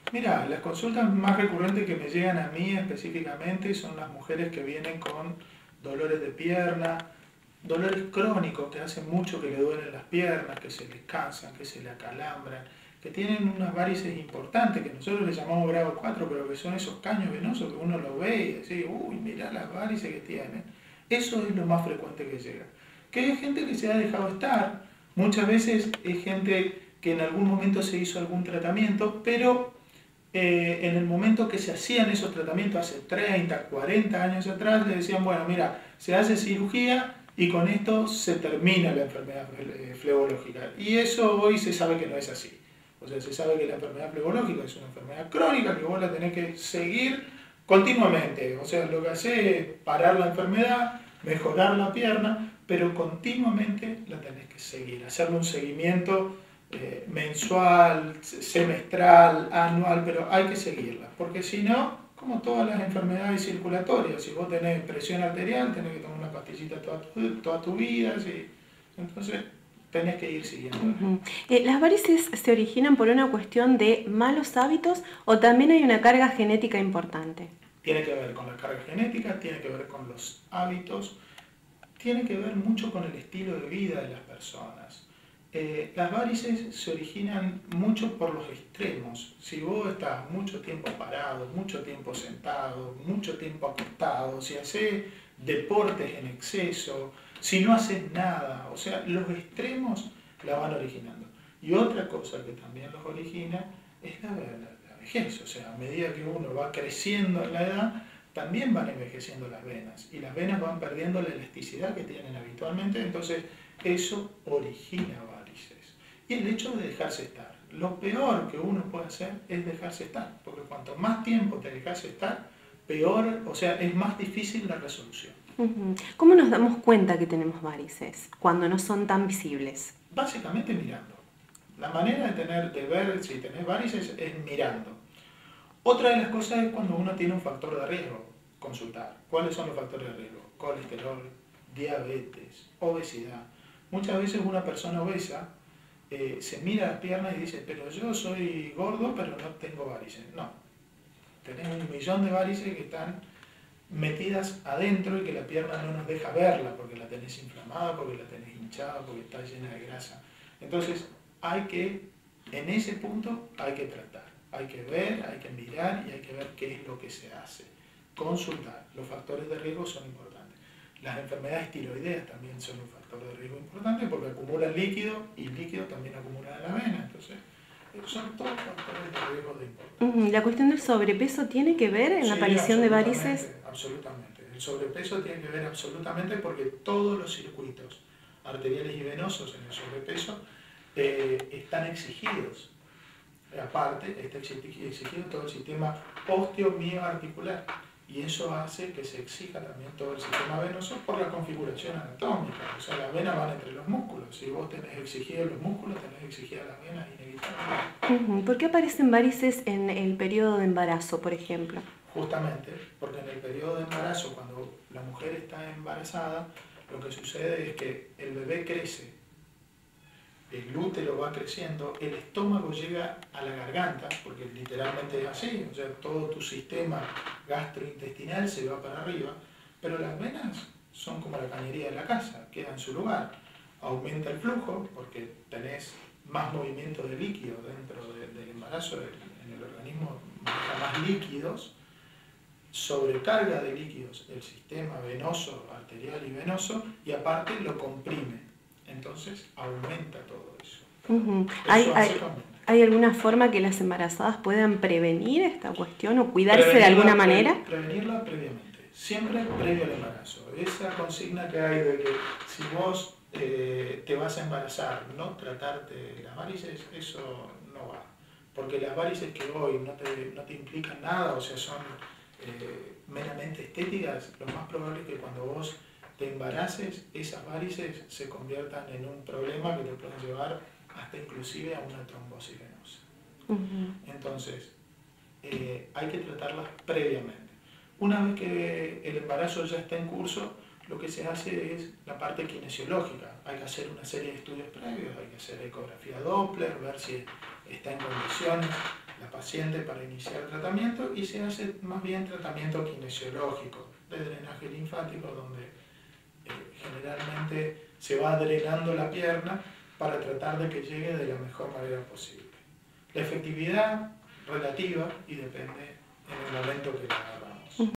Mira, las consultas más recurrentes que me llegan a mí específicamente son las mujeres que vienen con dolores de pierna, dolores crónicos que hace mucho que le duelen las piernas, que se les cansan, que se le acalambran, que tienen unas varices importantes, que nosotros les llamamos grado 4, pero que son esos caños venosos que uno los ve y dice, uy, mirá las varices que tienen. Eso es lo más frecuente que llega. Que hay gente que se ha dejado estar, muchas veces es gente que en algún momento se hizo algún tratamiento, pero en el momento que se hacían esos tratamientos hace 30, 40 años atrás, le decían, bueno, mira, se hace cirugía y con esto se termina la enfermedad flebológica. Y eso hoy se sabe que no es así. O sea, se sabe que la enfermedad flebológica es una enfermedad crónica que vos la tenés que seguir continuamente. O sea, lo que hace es parar la enfermedad, mejorar la pierna, pero continuamente la tenés que seguir, hacerle un seguimiento mensual, semestral, anual, pero hay que seguirla, porque si no, como todas las enfermedades circulatorias, si vos tenés presión arterial, tenés que tomar una pastillita toda tu vida, ¿sí? Entonces tenés que ir siguiendo. ¿Las varices se originan por una cuestión de malos hábitos o también hay una carga genética importante? Tiene que ver con la carga genética, tiene que ver con los hábitos, tiene que ver mucho con el estilo de vida de las personas. Las varices se originan mucho por los extremos. Si vos estás mucho tiempo parado, mucho tiempo sentado, mucho tiempo acostado, si haces deportes en exceso, si no haces nada, o sea, los extremos la van originando. Y otra cosa que también los origina es la vejez, o sea, a medida que uno va creciendo en la edad, también van envejeciendo las venas y las venas van perdiendo la elasticidad que tienen habitualmente, entonces eso origina varices. Y el hecho de dejarse estar. Lo peor que uno puede hacer es dejarse estar, porque cuanto más tiempo te dejas estar, peor, o sea, es más difícil la resolución. ¿Cómo nos damos cuenta que tenemos varices cuando no son tan visibles? Básicamente mirando. La manera de ver si tenés varices es mirando. Otra de las cosas es cuando uno tiene un factor de riesgo, consultar. ¿Cuáles son los factores de riesgo? Colesterol, diabetes, obesidad. Muchas veces una persona obesa se mira las piernas y dice, pero yo soy gordo, pero no tengo varices. No, tenés 1.000.000 de varices que están metidas adentro y que la pierna no nos deja verla porque la tenés inflamada, porque la tenés hinchada, porque está llena de grasa. Entonces hay que, en ese punto hay que tratar. Hay que ver, hay que mirar y hay que ver qué es lo que se hace. Consultar. Los factores de riesgo son importantes. Las enfermedades tiroideas también son un factor de riesgo importante porque acumulan líquido y líquido también acumulan en la vena. Entonces, son todos factores de riesgo de importancia. ¿La cuestión del sobrepeso tiene que ver en la aparición de varices? Absolutamente. El sobrepeso tiene que ver absolutamente porque todos los circuitos arteriales y venosos en el sobrepeso están exigidos. Aparte, está exigido todo el sistema osteomioarticular y eso hace que se exija también todo el sistema venoso por la configuración anatómica. O sea, las venas van entre los músculos. Si vos tenés exigidos los músculos, tenés exigidas las venas inevitablemente. ¿Por qué aparecen varices en el periodo de embarazo, por ejemplo? Justamente porque en el periodo de embarazo, cuando la mujer está embarazada, lo que sucede es que el bebé crece, el útero va creciendo, el estómago llega a la garganta, porque literalmente es así, o sea, todo tu sistema gastrointestinal se va para arriba, pero las venas son como la cañería de la casa, queda en su lugar. Aumenta el flujo, porque tenés más movimiento de líquido dentro del embarazo, en el organismo maneja más líquidos, sobrecarga de líquidos el sistema venoso, arterial y venoso, y aparte lo comprime. Entonces aumenta todo eso. ¿Hay alguna forma que las embarazadas puedan prevenir esta cuestión o cuidarse de alguna manera? Prevenirla previamente, siempre previo al embarazo. Esa consigna que hay de que si vos te vas a embarazar, no tratarte las varices, eso no va. Porque las varices que hoy no te implican nada, o sea, son meramente estéticas, lo más probable es que cuando vos te embaraces, esas varices se conviertan en un problema que te puede llevar hasta inclusive a una trombosis venosa. Entonces, hay que tratarlas previamente. Una vez que el embarazo ya está en curso, lo que se hace es la parte kinesiológica. Hay que hacer una serie de estudios previos, hay que hacer ecografía Doppler, ver si está en condiciones la paciente para iniciar tratamiento y se hace más bien tratamiento kinesiológico de drenaje linfático donde generalmente se va drenando la pierna para tratar de que llegue de la mejor manera posible. La efectividad relativa y depende en el momento que la agarramos.